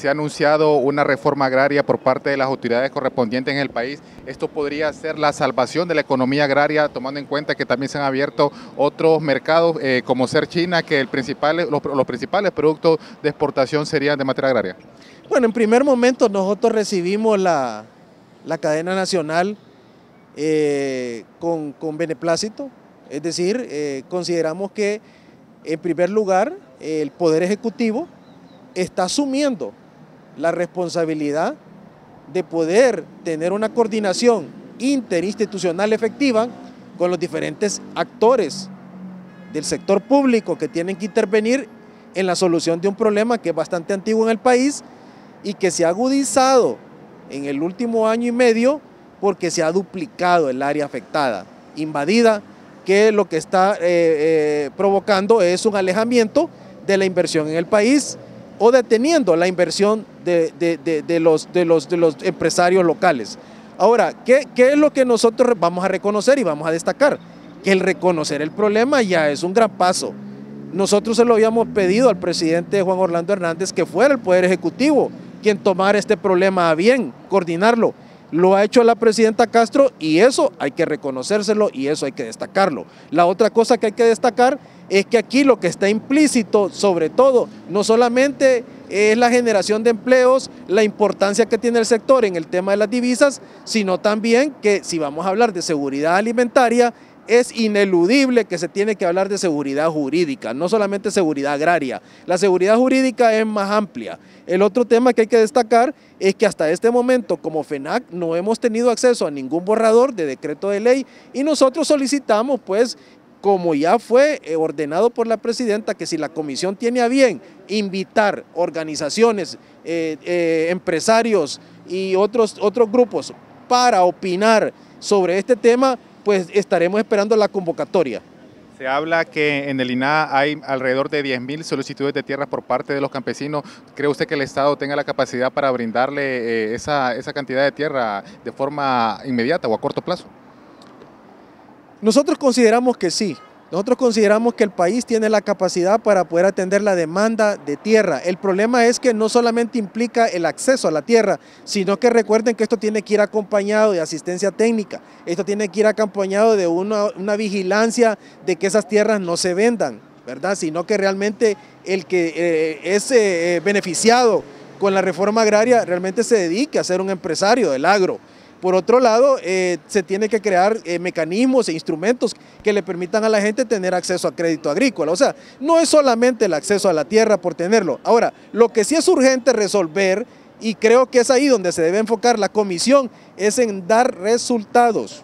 se ha anunciado una reforma agraria por parte de las autoridades correspondientes en el país. Esto podría ser la salvación de la economía agraria, tomando en cuenta que también se han abierto otros mercados, como ser China, que los principales productos de exportación serían de materia agraria. Bueno, en primer momento nosotros recibimos la cadena nacional con beneplácito, es decir, consideramos que en primer lugar el Poder Ejecutivo está asumiendo la responsabilidad de poder tener una coordinación interinstitucional efectiva con los diferentes actores del sector público que tienen que intervenir en la solución de un problema que es bastante antiguo en el país y que se ha agudizado en el último año y medio porque se ha duplicado el área afectada, invadida, que lo que está provocando es un alejamiento de la inversión en el país o deteniendo la inversión de los empresarios locales. Ahora, ¿qué es lo que nosotros vamos a reconocer y vamos a destacar? Que el reconocer el problema ya es un gran paso. Nosotros se lo habíamos pedido al presidente Juan Orlando Hernández que fuera el Poder Ejecutivo quien tomara este problema a bien, coordinarlo. Lo ha hecho la presidenta Castro y eso hay que reconocérselo y eso hay que destacarlo. La otra cosa que hay que destacar es que aquí lo que está implícito, sobre todo, no solamente es la generación de empleos, la importancia que tiene el sector en el tema de las divisas, sino también que si vamos a hablar de seguridad alimentaria, es ineludible que se tiene que hablar de seguridad jurídica, no solamente seguridad agraria. La seguridad jurídica es más amplia. El otro tema que hay que destacar es que hasta este momento, como FENAC, no hemos tenido acceso a ningún borrador de decreto de ley y nosotros solicitamos, pues, como ya fue ordenado por la presidenta, que si la comisión tiene a bien invitar organizaciones, empresarios y otros grupos para opinar sobre este tema, pues estaremos esperando la convocatoria. Se habla que en el INAH hay alrededor de 10.000 solicitudes de tierras por parte de los campesinos. ¿Cree usted que el Estado tenga la capacidad para brindarle esa cantidad de tierra de forma inmediata o a corto plazo? Nosotros consideramos que sí. Nosotros consideramos que el país tiene la capacidad para poder atender la demanda de tierra. El problema es que no solamente implica el acceso a la tierra, sino que recuerden que esto tiene que ir acompañado de asistencia técnica, esto tiene que ir acompañado de una vigilancia de que esas tierras no se vendan, ¿verdad? Sino que realmente el que es beneficiado con la reforma agraria realmente se dedique a ser un empresario del agro. Por otro lado, se tiene que crear mecanismos e instrumentos que le permitan a la gente tener acceso a crédito agrícola. O sea, no es solamente el acceso a la tierra por tenerlo. Ahora, lo que sí es urgente resolver, y creo que es ahí donde se debe enfocar la comisión, es en dar resultados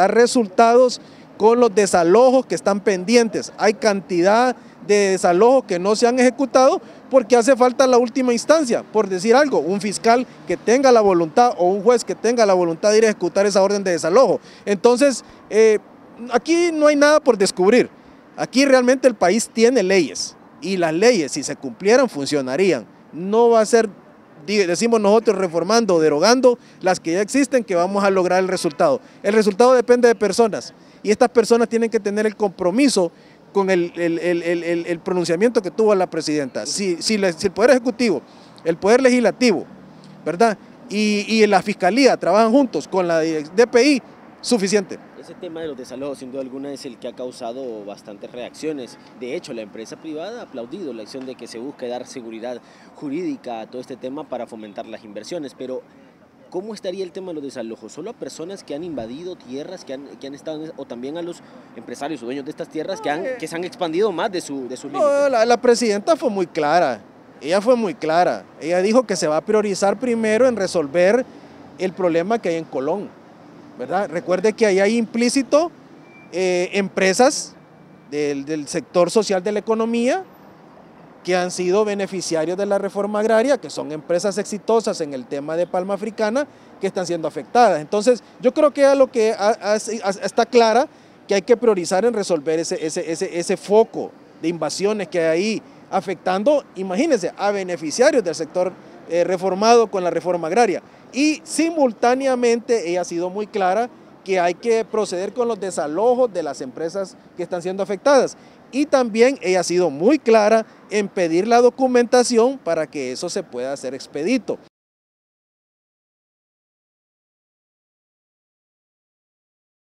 con los desalojos que están pendientes. Hay cantidad de desalojos que no se han ejecutado porque hace falta la última instancia, por decir algo, un fiscal que tenga la voluntad o un juez que tenga la voluntad de ir a ejecutar esa orden de desalojo. Entonces, aquí no hay nada por descubrir. Aquí realmente el país tiene leyes y las leyes, si se cumplieran, funcionarían. No va a ser, decimos nosotros, reformando o derogando las que ya existen, que vamos a lograr el resultado. El resultado depende de personas y estas personas tienen que tener el compromiso con el pronunciamiento que tuvo la presidenta. Si el Poder Ejecutivo, el Poder Legislativo, ¿verdad? Y la Fiscalía trabajan juntos con la DPI, suficiente. Ese tema de los desalojos, sin duda alguna, es el que ha causado bastantes reacciones. De hecho, la empresa privada ha aplaudido la acción de que se busque dar seguridad jurídica a todo este tema para fomentar las inversiones, pero ¿cómo estaría el tema de los desalojos? ¿Solo a personas que han invadido tierras, que han estado, o también a los empresarios o dueños de estas tierras que se han expandido más de su límite? No, la presidenta fue muy clara, ella fue muy clara. Ella dijo que se va a priorizar primero en resolver el problema que hay en Colón, ¿verdad? Recuerde que ahí hay implícito empresas del sector social de la economía que han sido beneficiarios de la reforma agraria, que son empresas exitosas en el tema de palma africana, que están siendo afectadas. Entonces, yo creo que lo que está clara, que hay que priorizar en resolver ese foco de invasiones que hay ahí, afectando, imagínense, a beneficiarios del sector reformado con la reforma agraria. Y simultáneamente ella ha sido muy clara que hay que proceder con los desalojos de las empresas que están siendo afectadas. Y también ella ha sido muy clara en pedir la documentación para que eso se pueda hacer expedito.